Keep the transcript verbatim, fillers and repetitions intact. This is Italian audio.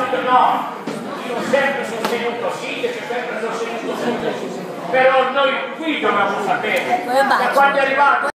sostenuto no, io ho sempre sostenuto sì, che c'è sempre sostenuto sì, però noi qui dovevamo sapere, da quando è arrivato